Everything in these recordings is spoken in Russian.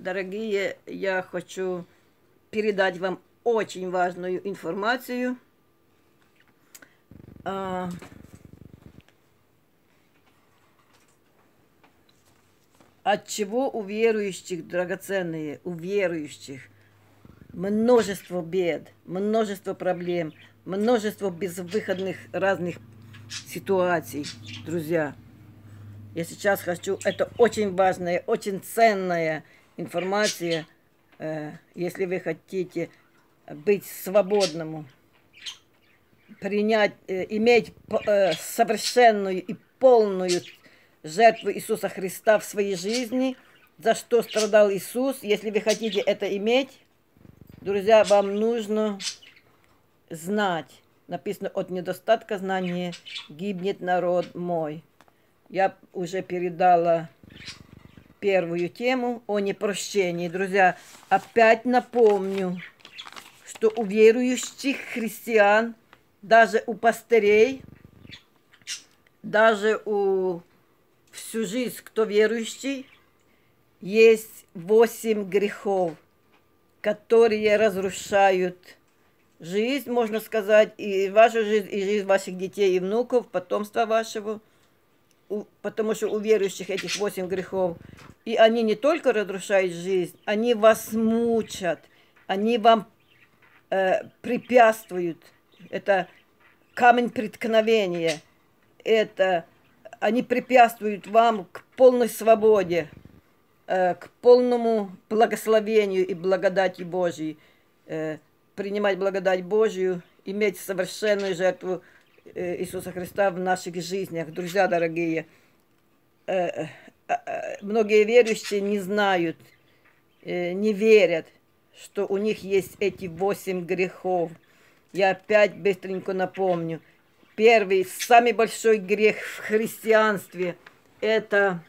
Дорогие, я хочу передать вам очень важную информацию. От чего у верующих, драгоценные, у верующих множество бед, множество проблем, множество безвыходных разных ситуаций, друзья. Я сейчас хочу, это очень важная, очень ценная информация, если вы хотите быть свободному, принять, иметь совершенную и полную жертву Иисуса Христа в своей жизни, за что страдал Иисус. Если вы хотите это иметь, друзья, вам нужно знать. Написано, от недостатка знания гибнет народ мой. Я уже передала первую тему о непрощении. Друзья, опять напомню, что у верующих христиан, даже у пастырей, даже у всю жизнь, кто верующий, есть 8 грехов, которые разрушают жизнь, можно сказать, и вашу жизнь, и жизнь ваших детей и внуков, потомства вашего, потому что у верующих этих 8 грехов, и они не только разрушают жизнь, они вас мучат, они вам препятствуют, это камень преткновения, это они препятствуют вам к полной свободе, к полному благословению и благодати Божьей, принимать благодать Божью, иметь совершенную жертву Иисуса Христа в наших жизнях. Друзья дорогие, многие верующие не знают, не верят, что у них есть эти 8 грехов. Я опять быстренько напомню. Первый, самый большой грех в христианстве – это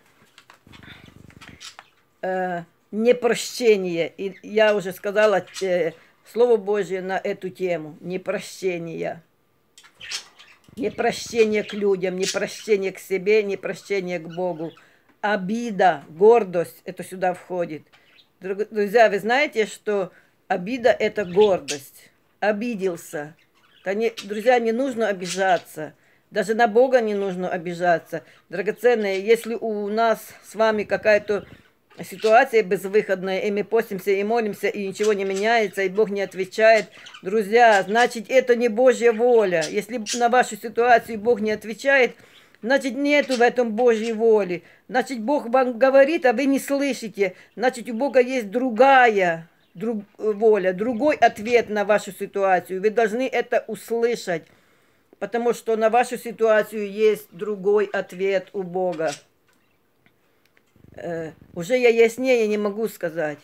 непрощение. И я уже сказала Слово Божье на эту тему – непрощение. Непрощение к людям, непрощение к себе, непрощение к Богу. Обида, гордость – это сюда входит. Друзья, вы знаете, что обида – это гордость. Обиделся. Друзья, не нужно обижаться. Даже на Бога не нужно обижаться. Драгоценные, если у нас с вами какая-то ситуация безвыходная, и мы постимся и молимся, и ничего не меняется, и Бог не отвечает, друзья, значит, это не Божья воля. Если на вашу ситуацию Бог не отвечает, значит, нету в этом Божьей воли. Значит, Бог вам говорит, а вы не слышите. Значит, у Бога есть другая воля, другой ответ на вашу ситуацию. Вы должны это услышать, потому что на вашу ситуацию есть другой ответ у Бога. Уже я яснее не могу сказать.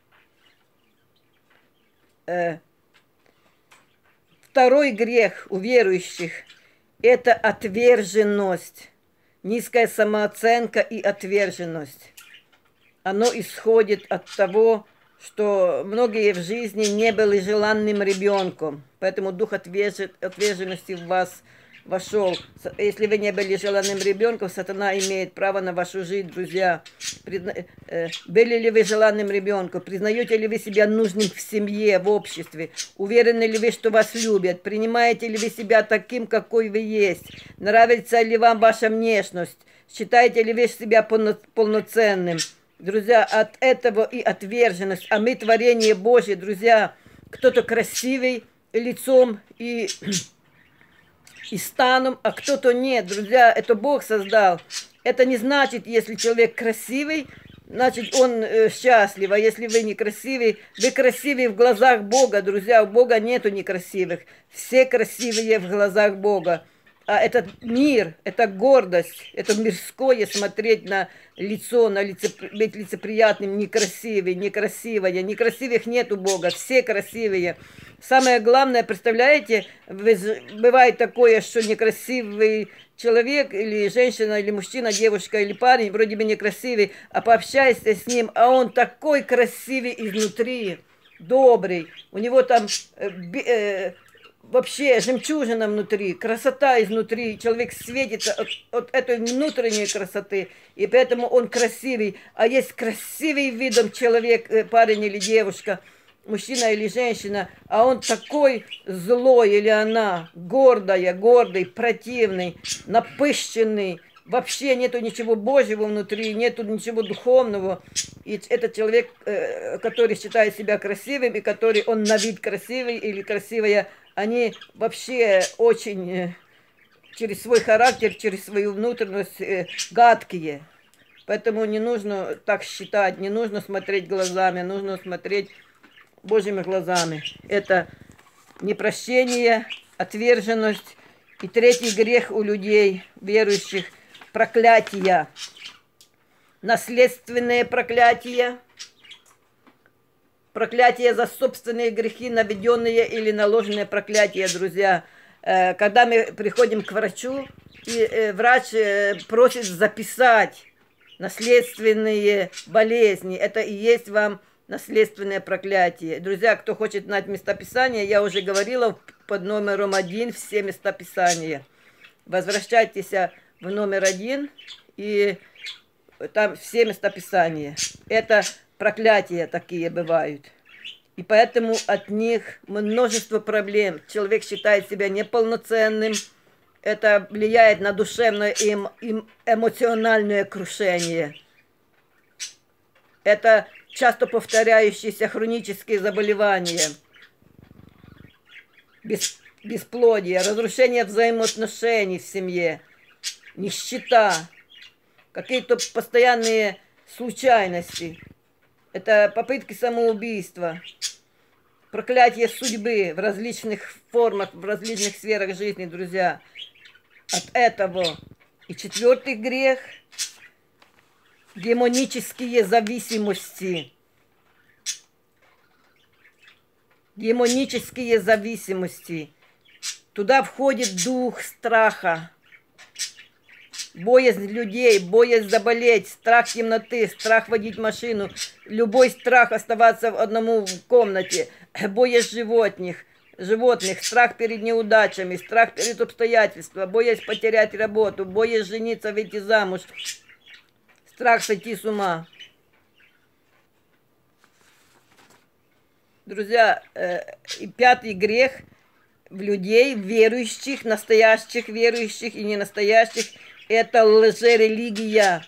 Второй грех у верующих – это отверженность, низкая самооценка и отверженность. Оно исходит от того, что многие в жизни не были желанным ребенком, поэтому дух отверженности в вас вошел. Если вы не были желанным ребенком, сатана имеет право на вашу жизнь, друзья. Были ли вы желанным ребенком? Признаете ли вы себя нужным в семье, в обществе? Уверены ли вы, что вас любят? Принимаете ли вы себя таким, какой вы есть? Нравится ли вам ваша внешность? Считаете ли вы себя полноценным? Друзья, от этого и отверженность. А мы творение Божье, друзья. Кто-то красивый лицом и станом, а кто-то нет. Друзья, это Бог создал. Это не значит, если человек красивый, значит, он счастлив. А если вы некрасивый, вы красивый в глазах Бога, друзья. У Бога нету некрасивых. Все красивые в глазах Бога. А этот мир, это гордость, это мирское смотреть на лицо, быть лицеприятным, некрасивый, некрасивая. Некрасивых нет у Бога, все красивые. Самое главное, представляете, бывает такое, что некрасивый человек, или женщина, или мужчина, девушка, или парень, вроде бы некрасивый, а пообщайся с ним, а он такой красивый изнутри, добрый. У него там вообще жемчужина внутри, красота изнутри. Человек светится от этой внутренней красоты, и поэтому он красивый. А есть красивый видом человек, парень или девушка, мужчина или женщина, а он такой злой или она, гордый, противный, напыщенный. Вообще нету ничего Божьего внутри, нету ничего духовного. И этот человек, который считает себя красивым, и который он на вид красивый или красивая, они вообще очень через свой характер, через свою внутренность гадкие. Поэтому не нужно так считать, не нужно смотреть глазами, нужно смотреть Божьими глазами. Это непрощение, отверженность. И третий грех у людей, верующих, проклятия. Наследственные проклятия. Проклятие за собственные грехи, наведенные или наложенные проклятия, друзья. Когда мы приходим к врачу, и врач просит записать наследственные болезни, это и есть вам наследственное проклятие. Друзья, кто хочет знать местописание, я уже говорила под номером 1 все местописания. Возвращайтесь в номер 1, и там все местописания. Это проклятия такие бывают. И поэтому от них множество проблем. Человек считает себя неполноценным. Это влияет на душевное и эмоциональное крушение. Это часто повторяющиеся хронические заболевания. Бесплодие, разрушение взаимоотношений в семье, нищета, какие-то постоянные случайности. Это попытки самоубийства, проклятие судьбы в различных формах, в различных сферах жизни, друзья. От этого. И четвертый грех – демонические зависимости. Демонические зависимости. Туда входит дух страха. Боязнь людей, боязнь заболеть, страх темноты, страх водить машину, любой страх оставаться в одному комнате, боязнь животных, страх перед неудачами, страх перед обстоятельствами, боязнь потерять работу, боязнь жениться, выйти замуж, страх сойти с ума. Друзья, и пятый грех в людей, верующих, настоящих верующих и ненастоящих, это лжерелигия.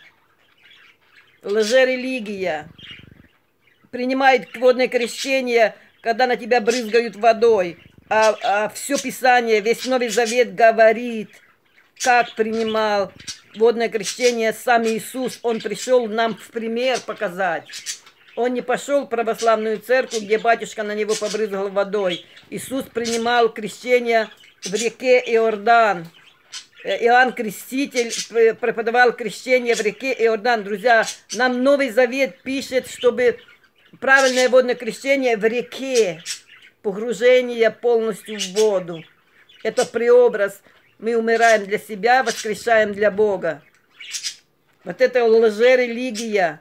Лжерелигия. Принимает водное крещение, когда на тебя брызгают водой. А все Писание, весь Новый Завет говорит, как принимал водное крещение сам Иисус. Он пришел нам в пример показать. Он не пошел в православную церковь, где батюшка на него побрызгал водой. Иисус принимал крещение в реке Иордан. Иоанн Креститель преподавал крещение в реке Иордан. Друзья, нам Новый Завет пишет, чтобы правильное водное крещение в реке, погружение полностью в воду. Это преобраз. Мы умираем для себя, воскрешаем для Бога. Вот это лжерелигия,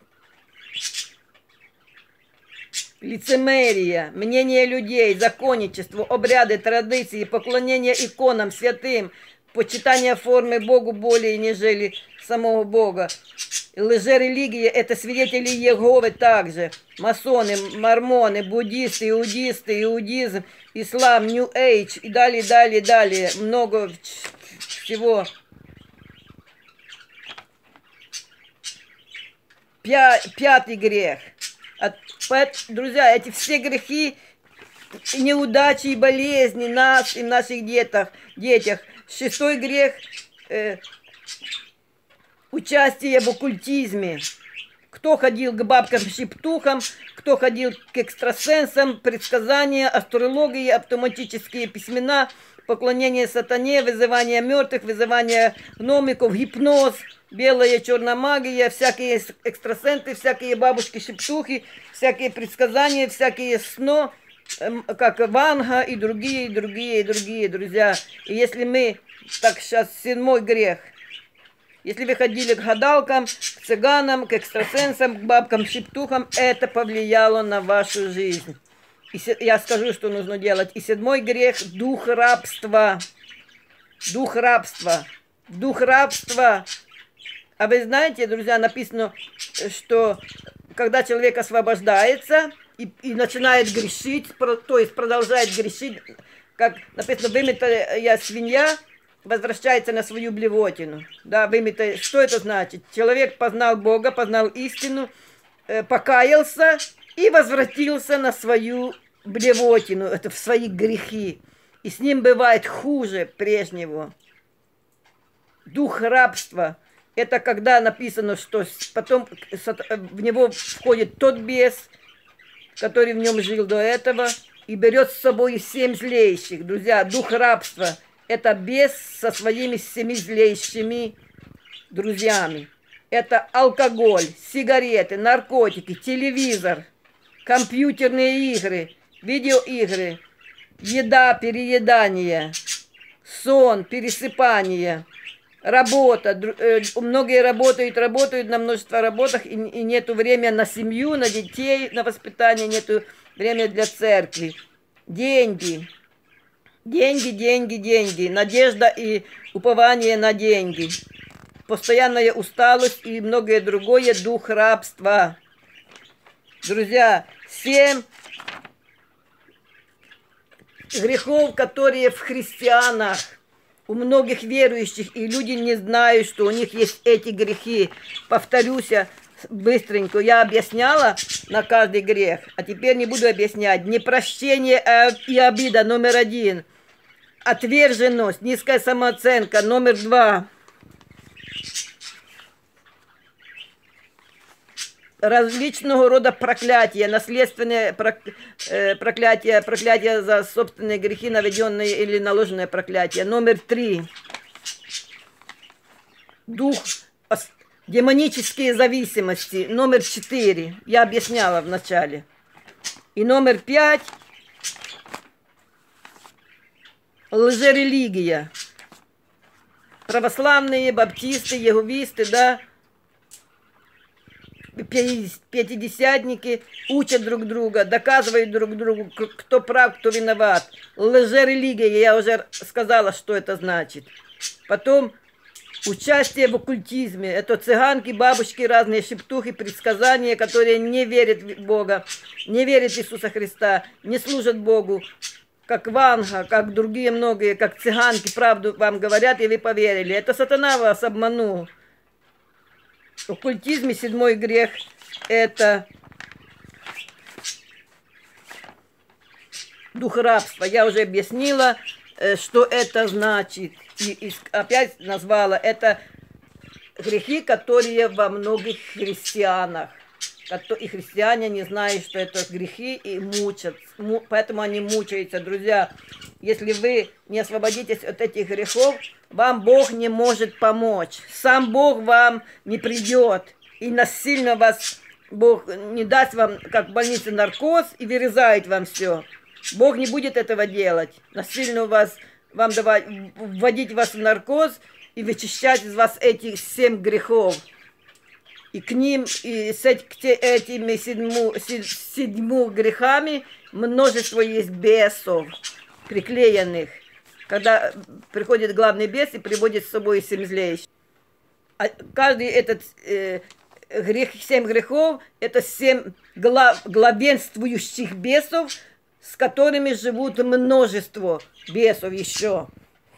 лицемерие, мнение людей, законничество, обряды, традиции, поклонение иконам, святым, почитание формы Богу более, нежели самого Бога. Лжерелигия – это свидетели Иеговы также. Масоны, мормоны, буддисты, иудизм, ислам, New Age и далее. Много всего. Пятый грех. Друзья, эти все грехи, неудачи и болезни нас и наших детях. Шестой грех участие в оккультизме. Кто ходил к бабкам-шептухам, кто ходил к экстрасенсам, предсказания, астрологии, автоматические письмена, поклонение сатане, вызывание мертвых, вызывание гномиков, гипноз, белая черная магия, всякие экстрасенсы, всякие бабушки-шептухи, всякие предсказания, всякие сны, как Ванга и другие, друзья. И если мы, так сейчас седьмой грех, если вы ходили к гадалкам, к цыганам, к экстрасенсам, к бабкам-шептухам, это повлияло на вашу жизнь. Я скажу, что нужно делать. И 7-й грех – дух рабства. Дух рабства. Дух рабства. А вы знаете, друзья, написано, что когда человек освобождается и начинает грешить, то есть продолжает грешить, как написано, вымытая свинья возвращается на свою блевотину. Да, вымытая. Что это значит? Человек познал Бога, познал истину, покаялся и возвратился на свою блевотину, это в свои грехи. И с ним бывает хуже прежнего. Дух рабства – это когда написано, что потом в него входит тот бес, который в нем жил до этого, и берет с собой 7 злейших. Друзья, дух рабства – это бес со своими 7 злейшими друзьями. Это алкоголь, сигареты, наркотики, телевизор, компьютерные игры, видеоигры, еда, переедание, сон, пересыпание, работа. Многие работают на множество работах, и нету времени на семью, на детей, на воспитание, нету времени для церкви. Деньги. Деньги, деньги, деньги. Надежда и упование на деньги. Постоянная усталость и многое другое, дух рабства. Друзья, 7 грехов, которые в христианах, у многих верующих, и люди не знают, что у них есть эти грехи. Повторюсь быстренько, я объясняла на каждый грех, а теперь не буду объяснять. Непрощение и обида номер 1. Отверженность, низкая самооценка номер 2. Различного рода проклятия, наследственные проклятия, проклятия за собственные грехи, наведенные или наложенные проклятия. Номер 3. Дух, демонические зависимости. Номер 4. Я объясняла в начале. И номер 5. Лжерелигия. Православные, баптисты, иеговисты, да, пятидесятники учат друг друга, доказывают друг другу, кто прав, кто виноват. Лжерелигия, я уже сказала, что это значит. Потом участие в оккультизме. Это цыганки, бабушки, разные шептухи, предсказания, которые не верят в Бога, не верят в Иисуса Христа, не служат Богу. Как Ванга, как другие многие, как цыганки, правду вам говорят, и вы поверили. Это сатана вас обманул. В оккультизме 7-й грех – это дух рабства. Я уже объяснила, что это значит. И опять назвала. Это грехи, которые во многих христианах. И христиане не знают, что это грехи, и мучат. Поэтому они мучаются. Друзья, если вы не освободитесь от этих грехов, вам Бог не может помочь. Сам Бог вам не придет. И насильно вас Бог не даст вам, как в больнице, наркоз и вырезает вам все. Бог не будет этого делать. Насильно вам давать, вводить вас в наркоз и вычищать из вас эти 7 грехов. И к ним, и с этими 7 грехами множество есть бесов, приклеенных. Когда приходит главный бес и приводит с собой 7 злейших. А каждый этот грех, 7 грехов, это 7 главенствующих бесов, с которыми живут множество бесов еще.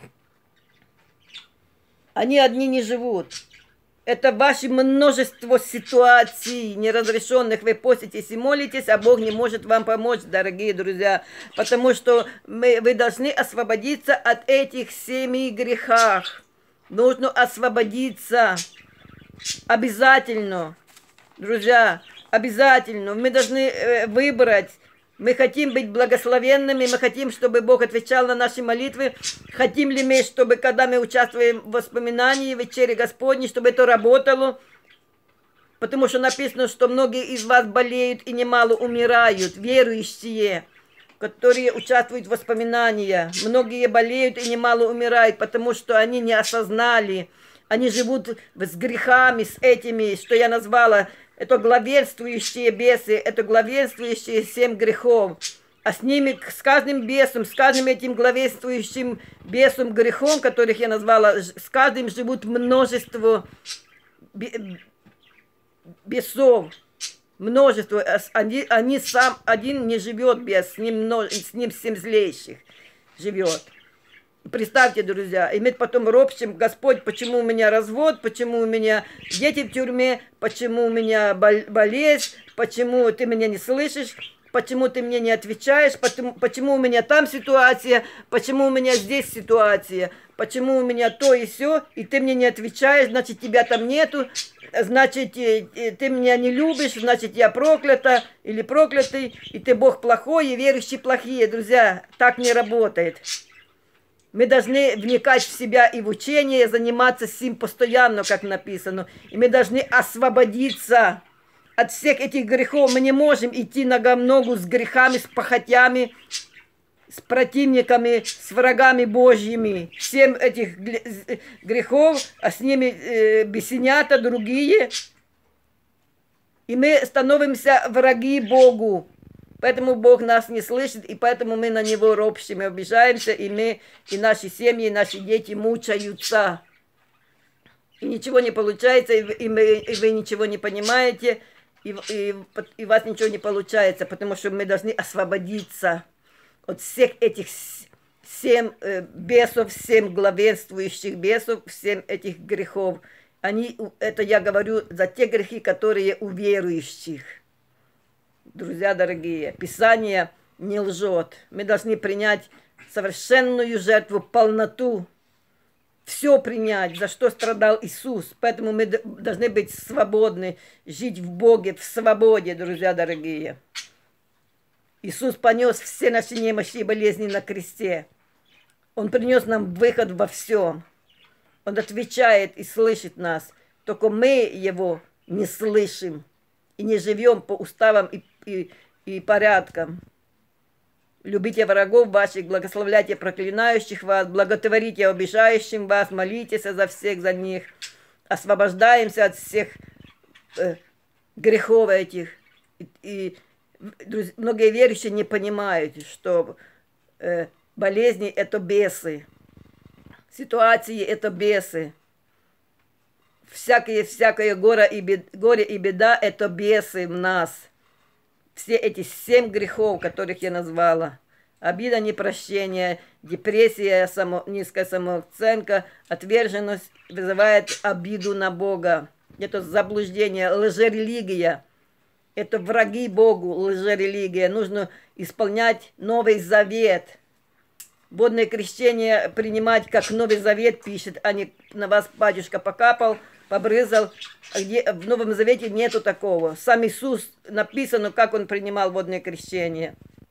Они одни не живут. Это ваше множество ситуаций неразрешенных. Вы поститесь и молитесь, а Бог не может вам помочь, дорогие друзья. Потому что вы должны освободиться от этих 7 грехов. Нужно освободиться. Обязательно. Друзья, обязательно. Мы должны выбрать. Мы хотим быть благословенными, мы хотим, чтобы Бог отвечал на наши молитвы. Хотим ли мы, чтобы, когда мы участвуем в воспоминании, в вечере Господней, чтобы это работало? Потому что написано, что многие из вас болеют и немало умирают, верующие, которые участвуют в воспоминаниях. Многие болеют и немало умирают, потому что они не осознали. Они живут с грехами, с этими, что я назвала. Это главенствующие бесы, это главенствующие 7 грехов. А с ними, с каждым бесом, с каждым этим главенствующим бесом, грехом, которых я назвала, с каждым живут множество бесов. Множество. Они сам один не живет без, с ним 7 злейших живет. Представьте, друзья, и мы потом ропщим: Господь, почему у меня развод, почему у меня дети в тюрьме, почему у меня болезнь, почему ты меня не слышишь, почему ты мне не отвечаешь, почему у меня там ситуация, почему у меня здесь ситуация, почему у меня то и сё, и ты мне не отвечаешь, значит, тебя там нету, значит, ты меня не любишь, значит, я проклята или проклятый, и ты Бог плохой, и верующие плохие. Друзья, так не работает. Мы должны вникать в себя и в учение, заниматься сим постоянно, как написано. И мы должны освободиться от всех этих грехов. Мы не можем идти нога в ногу с грехами, с похотями, с противниками, с врагами Божьими. 7 этих грехов, а с ними бесенята другие. И мы становимся враги Богу. Поэтому Бог нас не слышит, и поэтому мы на Него ропщим и обижаемся, и мы, и наши семьи, и наши дети мучаются. И ничего не получается, и вы ничего не понимаете, и у вас ничего не получается, потому что мы должны освободиться от всех этих 7 бесов, 7 главенствующих бесов, 7 этих грехов. Это я говорю за те грехи, которые у верующих. Друзья дорогие, Писание не лжет. Мы должны принять совершенную жертву, полноту. Все принять, за что страдал Иисус. Поэтому мы должны быть свободны, жить в Боге, в свободе, друзья дорогие. Иисус понес все наши немощи и болезни на кресте. Он принес нам выход во всем. Он отвечает и слышит нас. Только мы Его не слышим и не живем по уставам и порядкам. Любите врагов ваших, благословляйте проклинающих вас, благотворите обижающим вас, молитесь за всех за них, освобождаемся от всех грехов этих. Друзья, многие верующие не понимают, что болезни – это бесы, ситуации – это бесы, всякое горе и беда – это бесы в нас. Все эти 7 грехов, которых я назвала: обида, непрощение, депрессия, низкая самооценка, отверженность вызывает обиду на Бога. Это заблуждение, лжерелигия. Это враги Богу, лжерелигия. Нужно исполнять Новый Завет. Водное крещение принимать, как Новый Завет пишет, а не на вас батюшка покапал, побрызал. В Новом Завете нету такого. Сам Иисус, написано, как Он принимал водное крещение.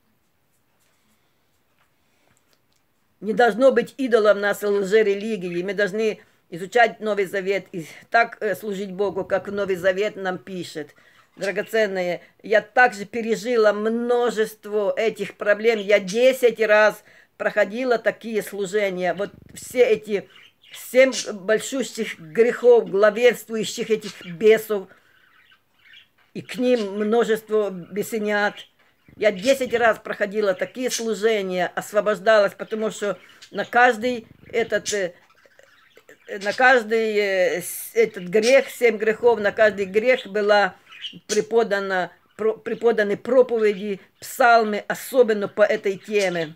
Не должно быть идолом нас лжерелигии. Мы должны изучать Новый Завет и так служить Богу, как Новый Завет нам пишет. Драгоценные, я также пережила множество этих проблем. Я 10 раз проходила такие служения. Вот все эти 7 большущих грехов, главенствующих этих бесов, и к ним множество бесенят. Я 10 раз проходила такие служения, освобождалась, потому что на каждый этот грех, 7 грехов, на каждый грех была преподаны проповеди, псалмы, особенно по этой теме.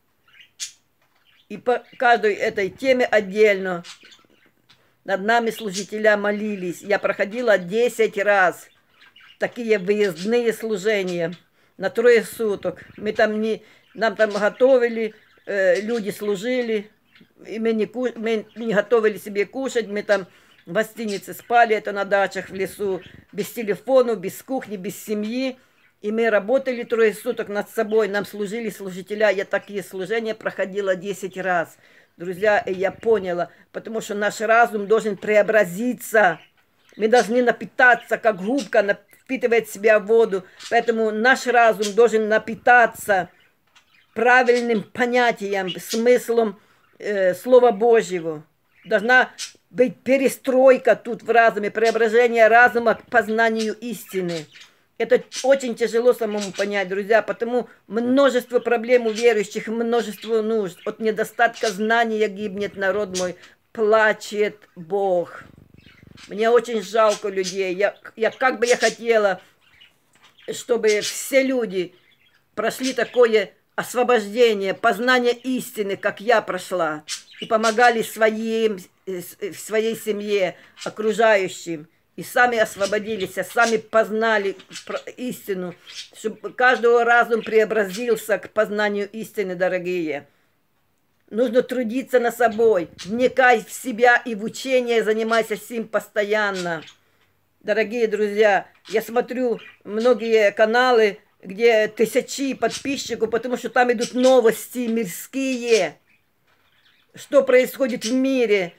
И по каждой этой теме отдельно над нами служителя молились. Я проходила 10 раз такие выездные служения на 3 суток. Нам там готовили, люди служили, и мы не готовили себе кушать, мы там в гостинице спали, это на дачах в лесу, без телефона, без кухни, без семьи. И мы работали 3 суток над собой, нам служили служителя. Я такие служения проходила 10 раз. Друзья, и я поняла, потому что наш разум должен преобразиться. Мы должны напитаться, как губка впитывает в себя воду. Поэтому наш разум должен напитаться правильным понятием, смыслом Слова Божьего. Должна быть перестройка тут в разуме, преображение разума к познанию истины. Это очень тяжело самому понять, друзья, потому множество проблем у верующих, множество нужд. От недостатка знания гибнет народ мой, плачет Бог. Мне очень жалко людей. Как бы я хотела, чтобы все люди прошли такое освобождение, познание истины, как я прошла, и помогали в своей семье, окружающим, и сами освободились, сами познали истину, чтобы каждого разум преобразился к познанию истины, дорогие. Нужно трудиться над собой, вникай в себя и в учение, занимайся сим постоянно. Дорогие друзья, я смотрю многие каналы, где тысячи подписчиков, потому что там идут новости мирские. Что происходит в мире,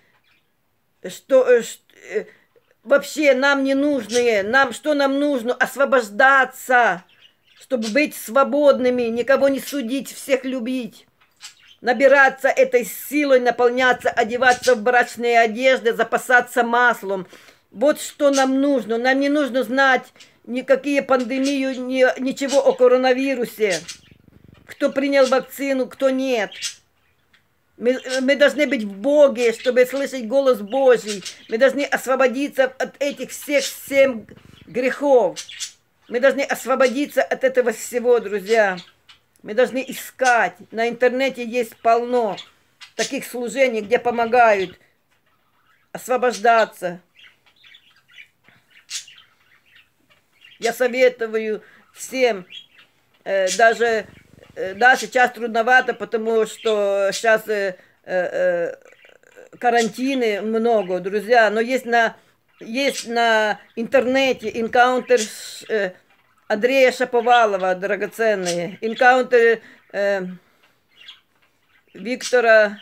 вообще нам не нужны, что нам нужно? Освобождаться, чтобы быть свободными, никого не судить, всех любить. Набираться этой силой, наполняться, одеваться в брачные одежды, запасаться маслом. Вот что нам нужно. Нам не нужно знать никакие пандемию, ничего о коронавирусе. Кто принял вакцину, кто нет. Мы должны быть в Боге, чтобы слышать голос Божий. Мы должны освободиться от этих всех 7 грехов. Мы должны освободиться от этого всего, друзья. Мы должны искать. На интернете есть полно таких служений, где помогают освобождаться. Я советую всем, даже сейчас трудновато, потому что сейчас карантины много, друзья, но есть на интернете энкаунтер Андрея Шаповалова, драгоценные, энкаунтер Виктор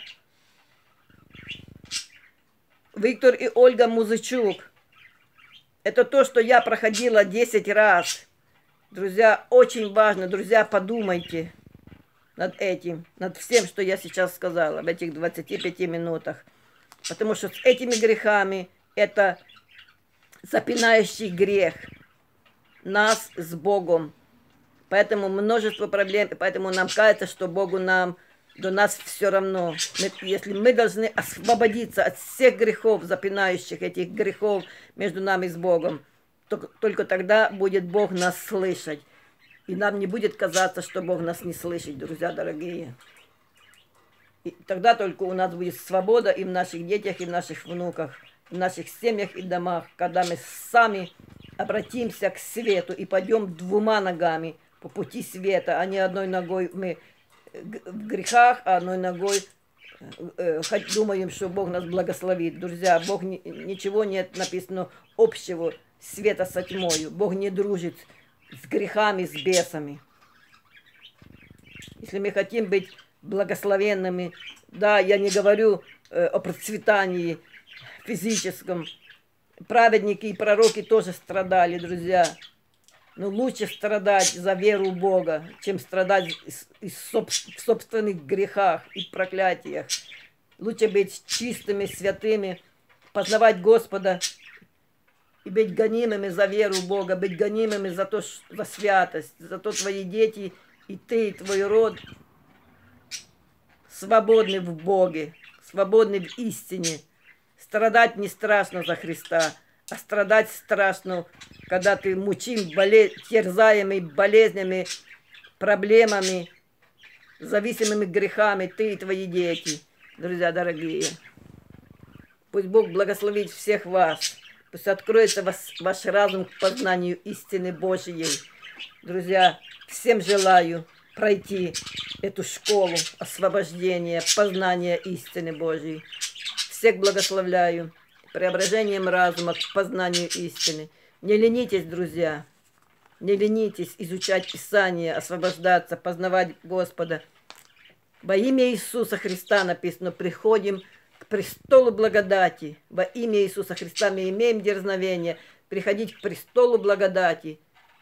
и Ольга Музычук. Это то, что я проходила 10 раз. Друзья, очень важно, друзья, подумайте над этим, над всем, что я сейчас сказала в этих 25 минутах. Потому что с этими грехами это запинающий грех нас с Богом. Поэтому множество проблем, поэтому нам кажется, что Богу до нас все равно. Если мы должны освободиться от всех грехов, запинающих этих грехов между нами с Богом, только тогда будет Бог нас слышать. И нам не будет казаться, что Бог нас не слышит, друзья дорогие. И тогда только у нас будет свобода и в наших детях, и в наших внуках, в наших семьях и домах, когда мы сами обратимся к свету и пойдем 2 ногами по пути света, а не одной ногой мы в грехах, а одной ногой думаем, что Бог нас благословит. Друзья, Бог ничего нет написано общего света со тьмою. Бог не дружит с грехами, с бесами. Если мы хотим быть благословенными, да, я не говорю о процветании физическом. Праведники и пророки тоже страдали, друзья. Но лучше страдать за веру в Бога, чем страдать в собственных грехах и проклятиях. Лучше быть чистыми, святыми, познавать Господа и быть гонимыми за веру в Бога, быть гонимыми за святость, за то твои дети и ты, и твой род свободны в Боге, свободны в истине. Страдать не страшно за Христа, а страдать страшно, когда ты мучим, терзаемый болезнями, проблемами, зависимыми грехами, ты и твои дети, друзья дорогие. Пусть Бог благословит всех вас. Пусть откроется ваш разум к познанию истины Божьей. Друзья, всем желаю пройти эту школу освобождения, познания истины Божьей. Всех благословляю преображением разума к познанию истины. Не ленитесь, друзья, не ленитесь изучать Писание, освобождаться, познавать Господа. Во имя Иисуса Христа написано, приходим к престолу благодати. Во имя Иисуса Христа мы имеем дерзновение приходить к престолу благодати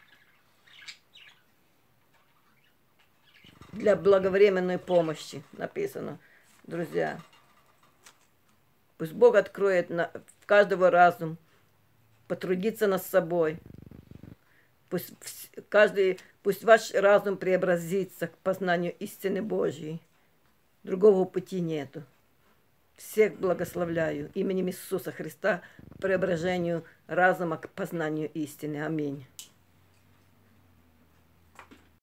для благовременной помощи, написано, друзья. Пусть Бог откроет в каждого разум, потрудиться над собой, Пусть каждый, пусть ваш разум преобразится к познанию истины Божьей. Другого пути нету. Всех благословляю именем Иисуса Христа к преображению разума к познанию истины. Аминь.